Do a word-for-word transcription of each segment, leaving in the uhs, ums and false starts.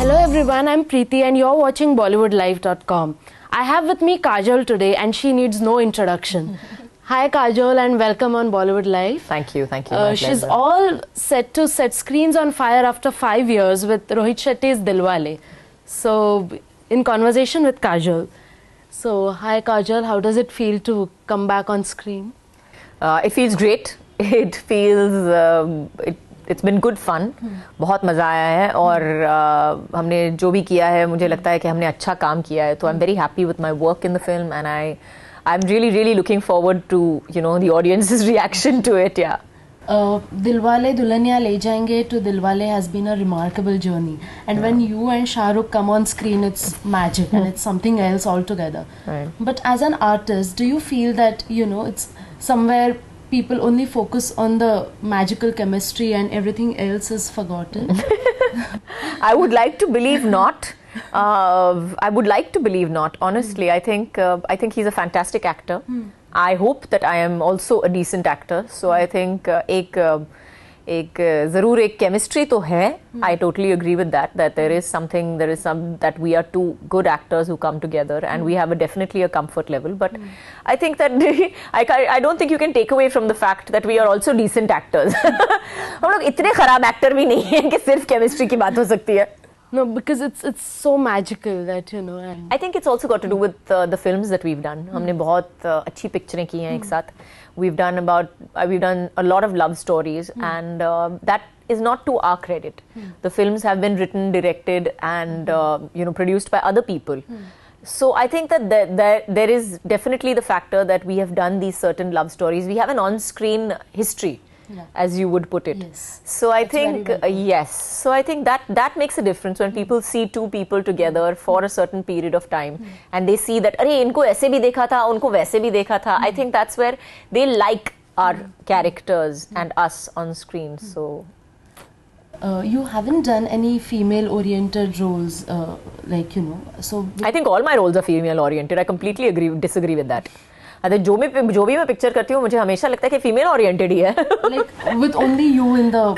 Hello everyone, I'm Preeti and you're watching Bollywood Live dot com. I have with me Kajol today and she needs no introduction. Hi Kajol and welcome on Bollywood Live. Thank you, thank you. Uh, she's all set to set screens on fire after five years with Rohit Shetty's Dilwale. So, in conversation with Kajol. So, hi Kajol, how does it feel to come back on screen? Uh, it feels great. It feels, um, it, it's been good fun. बहुत मज़ा आया है और uh, हमने जो भी किया है मुझे लगता है कि हमने अच्छा काम किया है. So I'm very happy with my work in the film and I, I'm really really looking forward to, you know, the audience's reaction to it. Yeah. Uh, Dilwale Dulhaniya Le Jayenge to Dilwale has been a remarkable journey, and yeah. when you and Shah Rukh come on screen, it's magic and it's something else altogether. Right. But as an artist, do you feel that, you know, it's somewhere people only focus on the magical chemistry and everything else is forgotten? I would like to believe not. Uh, I would like to believe not. Honestly, mm. I think uh, I think he's a fantastic actor. Mm. I hope that I am also a decent actor. So I think uh, एक एक ज़रूर एक chemistry तो है. I totally agree with that. That there is something, there is some that we are two good actors who come together, and we have a definitely a comfort level. But I think that I I don't think you can take away from the fact that we are also decent actors. हम लोग इतने खराब actor भी नहीं हैं कि सिर्फ chemistry की बात हो सकती है. No, because it's it's so magical that, you know. And I think it's also got to do with uh, the films that we've done. Mm. हमने बहुत uh, अच्छी पिक्चरें की हैं एक साथ. We've done about uh, we've done a lot of love stories, mm. and uh, that is not to our credit. Mm. The films have been written, directed, and uh, you know, produced by other people. Mm. So I think that there, there there is definitely the factor that we have done these certain love stories. We have an on-screen history. Yeah. As you would put it. Yes. So I That's think uh, yes. So I think that that makes a difference when mm. people see two people together for a certain period of time, mm. and they see that अरे इनको ऐसे भी देखा था, उनको वैसे भी देखा था. Mm. I think that's where they like our mm. characters mm. and us on screen. Mm. So uh, you haven't done any female-oriented roles, uh, like, you know. So I think all my roles are female-oriented. I completely agree disagree with that. अरे जो मैं जो भी मैं picture करती हूँ मुझे हमेशा लगता है कि फीमेल ओरिएंटेड ही है. Like with only you in the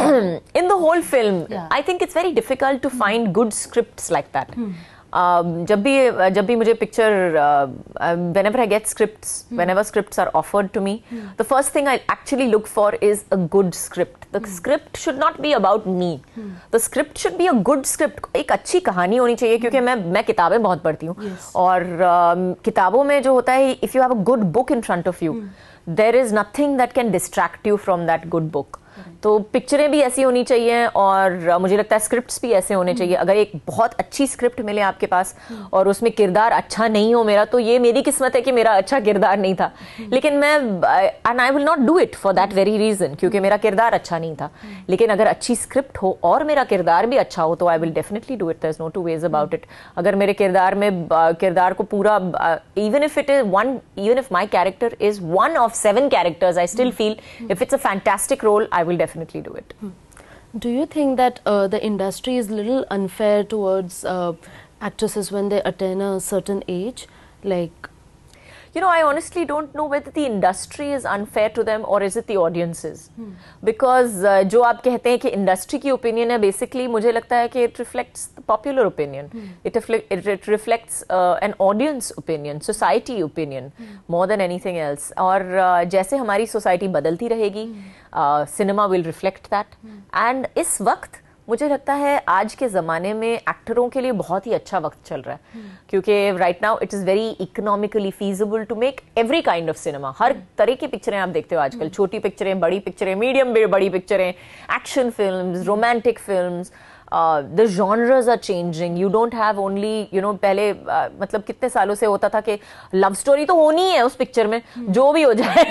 in the whole film. Yeah. I think it's very difficult to find good scripts like that. Hmm. Um, जब भी जब भी मुझे picture uh, whenever I get scripts, hmm. whenever scripts are offered to me, hmm. the first thing I actually look for is a good script. The hmm. script should not be about me. Hmm. The script should be a good script. एक अच्छी कहानी होनी चाहिए क्योंकि मैं मैं किताबें बहुत पढ़ती हूँ. Yes. और uh, किताबों में जो होता है, if you have a good book in front of you, hmm. there is nothing that can distract you from that good book. तो पिक्चरें भी ऐसी होनी चाहिए और मुझे लगता है स्क्रिप्ट्स भी ऐसे होने चाहिए. अगर एक बहुत अच्छी स्क्रिप्ट मिले आपके पास और उसमें किरदार अच्छा नहीं हो मेरा, तो ये मेरी किस्मत है कि मेरा अच्छा किरदार नहीं था. लेकिन मैं and I will not do it for that very reason, क्योंकि मेरा किरदार अच्छा नहीं था. लेकिन अगर अच्छी स्क्रिप्ट हो और मेरा किरदार भी अच्छा हो तो I will definitely do it. There is no two ways about it. अगर मेरे किरदार में किरदार को पूरा, even if it is one even if my character is one of seven characters, I still feel if it's a fantastic role I will definitely do it. Hmm. Do you think that uh, the industry is a little unfair towards uh, actresses when they attain a certain age? Like, you know, I honestly don't know whether the industry is unfair to them or is it the audiences. Hmm. Because uh, जो आप कहते हैं कि industry की opinion है, basically मुझे लगता है कि it reflects the popular opinion. Hmm. It, it, it reflects uh, an audience opinion, society opinion, hmm. more than anything else. और uh, जैसे हमारी society बदलती रहेगी, hmm. uh, cinema will reflect that. Hmm. And इस वक्त मुझे लगता है आज के ज़माने में एक्टरों के लिए बहुत ही अच्छा वक्त चल रहा है. hmm. क्योंकि right now it is very economically feasible to make every kind of cinema. हर hmm. तरह की पिक्चरें आप देखते हो आजकल. hmm. छोटी पिक्चरें, बड़ी पिक्चरें, मीडियम बड़ी पिक्चरें, action films, romantic films. Uh, the genres are changing. You don't have only, you know, पहले uh, मतलब कितने सालों से होता था कि लव स्टोरी तो होनी है उस पिक्चर में, hmm. जो भी हो जाए.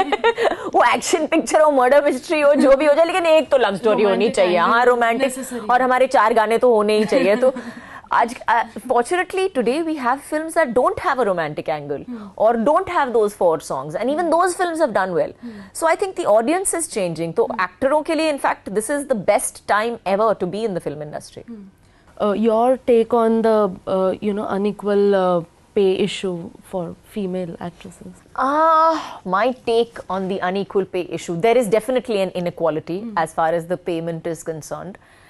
वो एक्शन पिक्चर हो, मर्डर मिस्ट्री हो, जो भी हो जाए, लेकिन एक तो लव स्टोरी होनी चाहिए. हाँ, रोमांटिक, और हमारे चार गाने तो होने ही चाहिए. तो आज fortunately today we have films that don't have a romantic angle hmm. or don't have those four songs, and even those films have done well. hmm. So I think the audience is changing. So hmm. actors के लिए in fact this is the best time ever to be in the film industry. hmm. uh, your take on the uh, you know unequal uh, pay issue for female actresses? Ah, uh, my take on the unequal pay issue, there is definitely an inequality hmm. as far as the payment is concerned.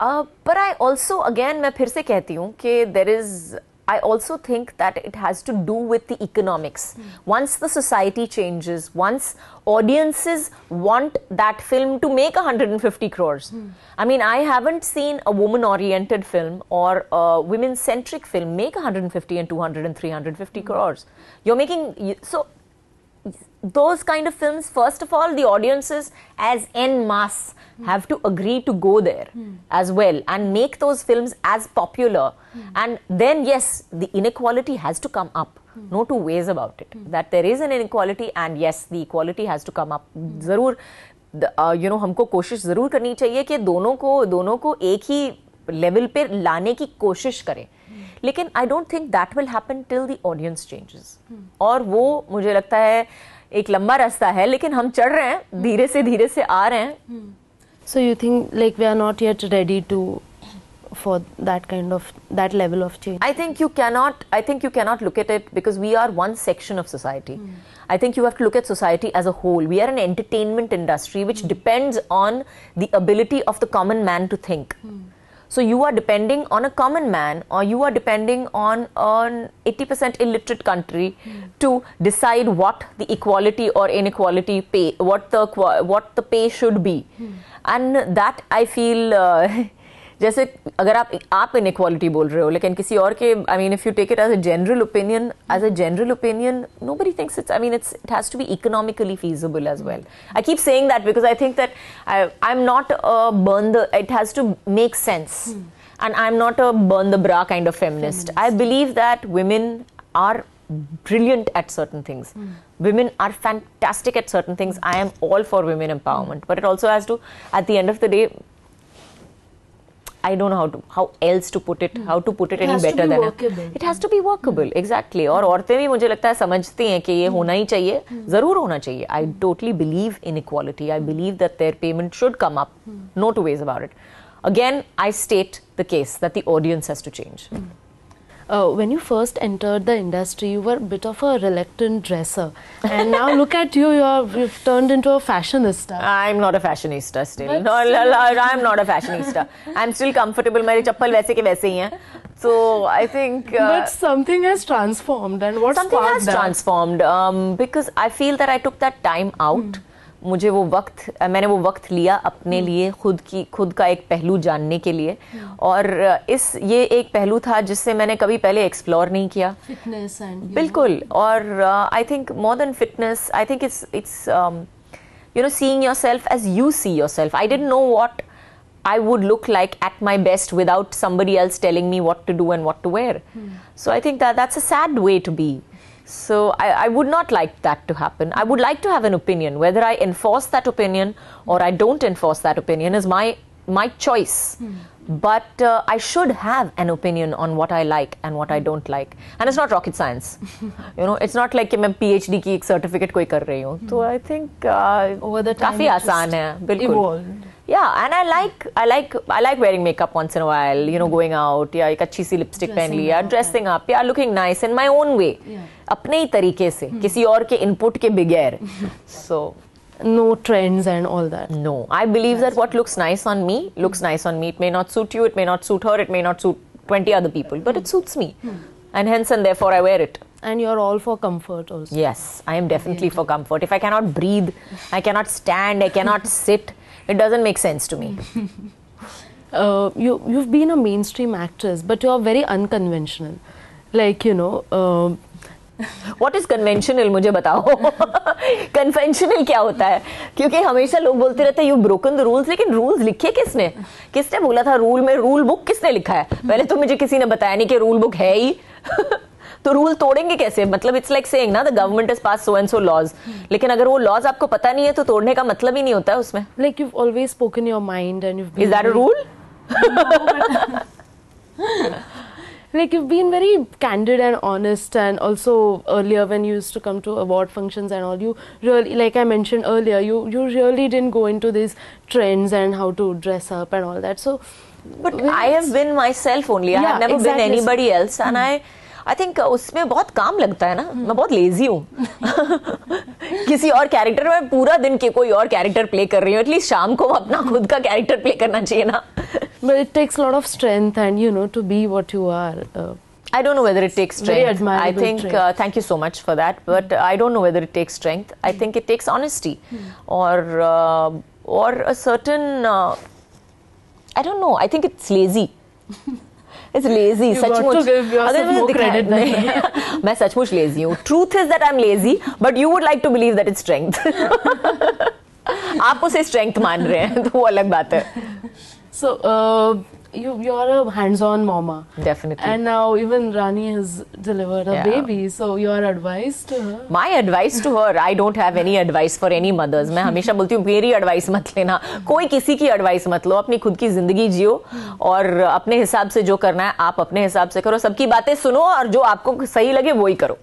Uh, but I also, again, मैं फिर से कहती हूँ कि there is, I also think that it has to do with the economics. Mm. Once the society changes, once audiences want that film to make one hundred fifty crores. Mm. I mean, I haven't seen a woman-oriented film or a women-centric film make one hundred fifty and two hundred and three hundred fifty mm. crores. You're making, so those kind of films, first of all, the audiences as en masse mm. have to agree to go there mm. as well and make those films as popular. Mm. And then, yes, the inequality has to come up. Mm. No two ways about it. Mm. That there is an inequality and yes, the equality has to come up. Mm. जरूर, uh, you know, हमको कोशिश जरूर करनी चाहिए कि दोनों को दोनों को एक ही लेवल पे लाने की कोशिश करें. लेकिन I don't think that will happen till the audience changes. Hmm. और वो मुझे लगता है एक लंबा रास्ता है, लेकिन हम चढ़ रहे हैं, hmm. धीरे से धीरे से आ रहे हैं. Hmm. So you think like we are not yet ready to for that kind of that level of change? I think you cannot. I think you cannot look at it because we are one section of society. Hmm. I think you have to look at society as a whole. We are an entertainment industry which hmm. depends on the ability of the common man to think. Hmm. So you are depending on a common man, or you are depending on an eighty percent illiterate country mm. to decide what the equality or inequality pay, what the what the pay should be, mm. and that I feel. Uh, जैसे अगर आप आप inequality बोल रहे हो, लेकिन किसी और के, I mean, if you take it as a general opinion, as a general opinion, nobody thinks it's, I mean, it's, it has to be economically feasible as well. I keep saying that because I think that I, I'm not a burn the, it has to make sense. Hmm. And I'm not a burn the bra kind of feminist. feminist. I believe that women are brilliant at certain things. Hmm. Women are fantastic at certain things. I am all for women empowerment. But it also has to, at the end of the day, I don't know how to, how else to put it, how to put it, it any better than workable. It has to be workable, hmm. exactly. और औरतें भी मुझे लगता है समझती हैं कि ये hmm. होना ही चाहिए, hmm. जरूर होना चाहिए. I totally believe in equality. I believe that their payment should come up. Hmm. No two ways about it. Again, I state the case that the audience has to change. Hmm. Uh, when you first entered the industry, you were a bit of a reluctant dresser, and now look at you, you are, you've turned into a fashionista. I'm not a fashionista still. But no, still I'm not a fashionista. I'm still comfortable. मेरे चप्पल वैसे के वैसे ही हैं. So I think. Uh, but something has transformed, and what something has that? transformed um, because I feel that I took that time out. Hmm. मुझे वो वक्त मैंने वो वक्त लिया अपने hmm. लिए, खुद की खुद का एक पहलू जानने के लिए. hmm. और इस ये एक पहलू था जिससे मैंने कभी पहले एक्सप्लोर नहीं किया. फिटनेस एंड बिल्कुल. और I think more than fitness, I think it's it's you know seeing yourself as you see yourself. I didn't know what I would look like at my best without somebody else telling me what to do and what to wear. Hmm. So I think that that's a sad way to be. So I, I would not like that to happen. I would like to have an opinion. Whether I enforce that opinion or I don't enforce that opinion is my my choice. Hmm. But uh, I should have an opinion on what I like and what I don't like. And it's not rocket science. You know, it's not like कि मैं PhD की एक certificate कोई कर रही हूँ. So I think uh, over the time काफी आसान है. बिल्कुल. Evolved. Yeah, and I like I like I like wearing makeup once in a while, you know, going out, या एक अच्छी सी lipstick पहन ली, या dressing up, या looking nice in my own way, yeah. अपने ही तरीके से, hmm. किसी और के input के बगैर. So no trends and all that. No, I believe That's that what looks nice on me looks hmm. nice on me. It may not suit you, it may not suit her, it may not suit twenty other people, but hmm. it suits me, hmm. and hence and therefore I wear it. And you're all for comfort also. Yes, I am definitely yeah. for comfort. If I cannot breathe, I cannot stand, I cannot sit, it doesn't make sense to me. uh, you, you've been a mainstream actress, but you're very unconventional. Like, you know... Uh, What is conventional? मुझे बताओ. Conventional क्या होता है? क्योंकि हमेशा लोग बोलते रहते हैं you broken the rules, लेकिन rules लिखे किसने? किसने बोला था रूल में? रूल बुक किसने लिखा है? पहले तो मुझे किसी ने बताया नहीं कि रूल बुक है ही. तो रूल तोड़ेंगे कैसे? मतलब इट्स लाइक सेइंग ना the government has pass so and so laws, लेकिन अगर वो लॉज आपको पता नहीं है तो तोड़ने का मतलब ही नहीं होता है उसमें. Like you have always spoken your mind and you have been. Is that a rule? Like you've been very candid and honest, and also earlier when you used to come to award functions and all, you really, like I mentioned earlier, you you really didn't go into these trends and how to dress up and all that. So, but I have been myself only. I yeah, have never exactly. been anybody else, and mm. I I think उसमें बहुत काम लगता है ना. hmm. मैं बहुत lazy हूँ. किसी और कैरेक्टर में पूरा दिन के कोई और कैरेक्टर प्ले कर रही हूँ, एटलीस्ट शाम को अपना खुद का कैरेक्टर प्ले करना चाहिए ना. But it takes a lot of strength and, you know, to be what you are. Uh, I don't know whether it takes strength. Very admirable I think, uh, thank you so much for that. But mm. I don't know whether it takes strength. I think it takes honesty mm. or uh, or a certain, uh, I don't know, I think it's lazy. It's lazy. You got to give yourself more credit. मैं सचमुच lazy हूँ. Truth is that I'm lazy, but you would like to believe that it's strength. आप उसे strength मान रहे हैं, तो वो अलग बात है. So, uh, you you're a hands-on mama. Definitely. And now even Rani has delivered a yeah. baby. So your advice to her? My advice to her, I don't have any advice for any mothers. मैं हमेशा बोलती हूँ मेरी advice मत लेना, कोई किसी की advice मत लो, अपनी खुद की जिंदगी जियो और अपने हिसाब से जो करना है आप अपने हिसाब से करो, सबकी बातें सुनो और जो आपको सही लगे वो ही करो.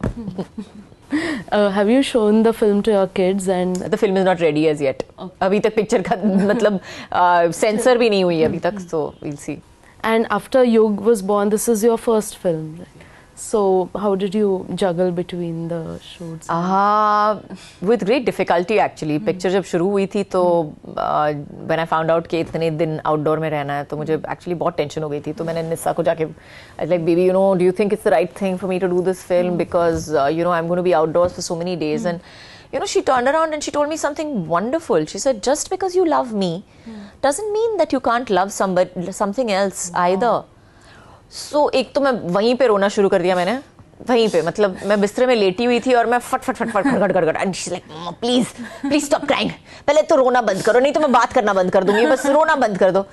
Uh, have you shown the film to your kids? And the film is not ready as yet. Okay. अभी तक picture का मतलब censor भी नहीं हुई अभी तक, so we'll see. And after Yug was born, this is your first film, right? So how did you juggle between the shoots? Ah, uh, with great difficulty actually. Hmm. Picture जब शुरू हुई थी तो uh, when I found out कि इतने दिन outdoor में रहना है तो मुझे actually बहुत tension हो गई थी. तो मैंने निस्सा को जाके I was like, baby, you know, do you think it's the right thing for me to do this film? Hmm. Because uh, you know I'm going to be outdoors for so many days. Hmm. And you know she turned around and she told me something wonderful. She said, just because you love me hmm. doesn't mean that you can't love somebody something else wow. either. So एक तो मैं वहीं पे रोना शुरू कर दिया मैंने वहीं पे मतलब मैं बिस्तरे में लेटी हुई थी और मैं फट फट फट फट गड़ गड़ गड़ and she is like mama please please stop crying पहले तो रोना बंद करो नहीं तो मैं बात करना बंद कर दूंगी बस रोना बंद कर दो.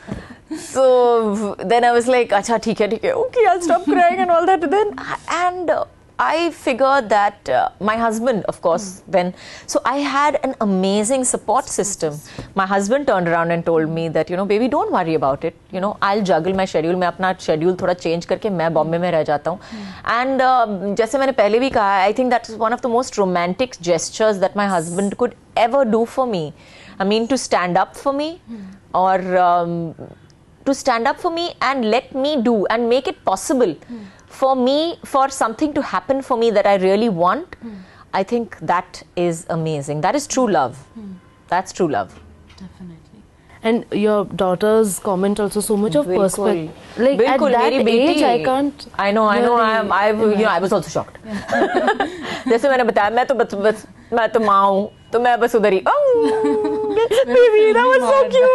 So then I was like अच्छा ठीक है ठीक है okay I'll stop crying and all that. Then and uh, I figured that uh, my husband, of course, mm. then, so I had an amazing support system. My husband turned around and told me that, you know, baby, don't worry about it. You know, I'll juggle my schedule. मैं अपना schedule थोड़ा change करके मैं बॉम्बे में रह जाता हूँ. And uh, जैसे मैंने पहले भी कहा, I think that is one of the most romantic gestures that my husband could ever do for me. I mean, to stand up for me, or um, to stand up for me and let me do and make it possible. For me, for something to happen for me that I really want, hmm. I think that is amazing. That is true love. Hmm. That's true love. Definitely. And your daughter's comment also so much of perspective. Like Bilkul, at that age, I can't. I know, I know. I am. I, you know, I was also shocked. जैसे मैंने बताया, मैं तो बस बस मैं तो माँ हूँ, तो मैं बस उधर ही. Oh, baby, that was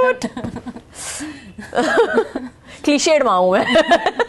so cute. Cliched माँ हूँ मैं.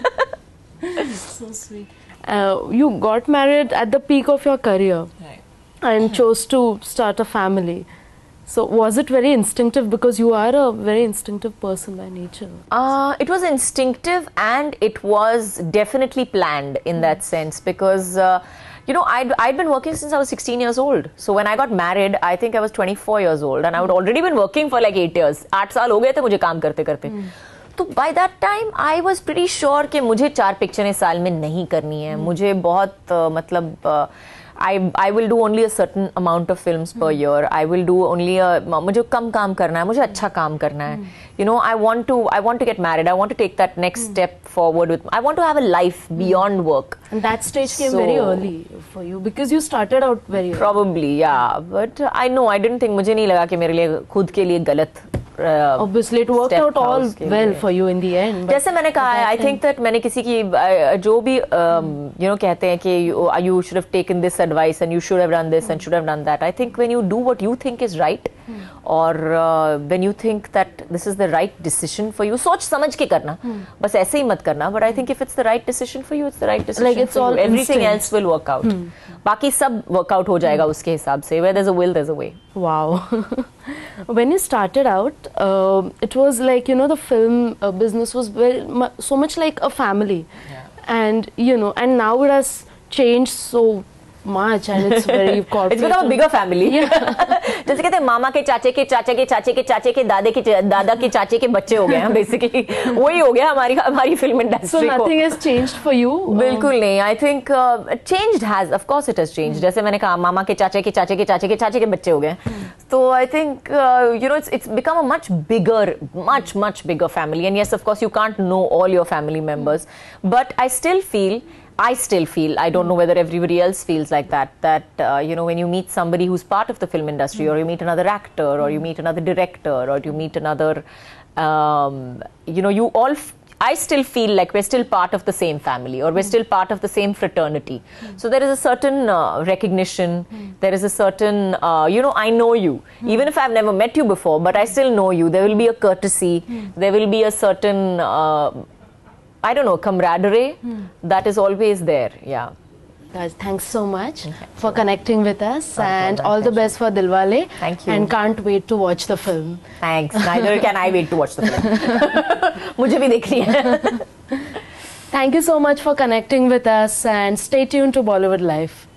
So sweet. Uh, you got married at the peak of your career, right. and chose to start a family. So was it very instinctive because you are a very instinctive person by nature? Uh, it was instinctive and it was definitely planned in mm. that sense because uh, you know I'd, I'd been working since I was sixteen years old. So when I got married, I think I was twenty-four years old and I had already been working for like eight years. आठ साल हो गए थे मुझे काम करते करते. Mm. तो by that time I was pretty sure कि मुझे चार पिक्चरें साल में नहीं करनी है. hmm. मुझे बहुत uh, मतलब I I will do only a certain amount of films per year. I will do only मुझे कम काम करना है, मुझे अच्छा काम करना है. You know I want to I want to get married. I want to take that next step forward with. I want to have a life beyond work. And that stage came so, very early for you because you started out very early. Probably, yeah. But I know I didn't think मुझे नहीं लगा कि मेरे लिए खुद के लिए गलत. Uh, Obviously, it worked out all well for you in the end. जैसे मैंने कहा है, I think that मैंने किसी की uh, जो भी um, you know कहते हैं कि you, uh, you should have taken this advice and you should have done this and should have done that. I think when you do what you think is right, hmm. or uh, when you think that this is the right decision for you, सोच समझ के करना, hmm. बस ऐसे ही मत करना. But I think if it's the right decision for you, it's the right decision. Like it's for all you. Everything instinct. else will work out. Hmm. बाकी सब work out हो जाएगा hmm. उसके हिसाब से. Where there's a will, there's a way. Wow. When you started out, uh, it was like, you know, the film uh, business was very mu so much like a family. Yeah. And, you know, and now it has changed so much and it's very corporate. It's become a bigger family. Yeah. जैसे कहते हैं मामा के चाचे के चाचे के चाचे के चाचे के दादे के दादा के चाचे के बच्चे हो गए हैं बेसिकली. वही हो गया हमारी हमारी फिल्म इंडस्ट्री को. So nothing has changed for you? बिल्कुल नहीं. I think uh, changed has, of course it has changed. Hmm. जैसे मैंने कहा मामा के चाचे के चाचे के चाचे के चाचे के बच्चे हो गए. Hmm. So I think uh, you know it's it's become a much bigger, much much bigger family. And yes, of course you can't know all your family members, hmm. but I still feel. I still feel, I don't know whether everybody else feels like that, that, uh, you know, when you meet somebody who's part of the film industry, mm. or you meet another actor, or you meet another director, or you meet another um, you know, you all, f- I still feel like we're still part of the same family, or we're still part of the same fraternity. Mm. So there is a certain uh, recognition, mm. there is a certain, uh, you know, I know you. Mm. Even if I've never met you before, but I still know you. There will be a courtesy, mm. there will be a certain, uh, I don't know, camaraderie mm. that is always there, yeah. Guys, thanks so much for connecting with us, and all the best for Dilwale. Thank you. And can't wait to watch the film. Thanks. Neither can I wait to watch the film. मुझे भी देखनी है. Thank you so much for connecting with us, and stay tuned to Bollywood Life.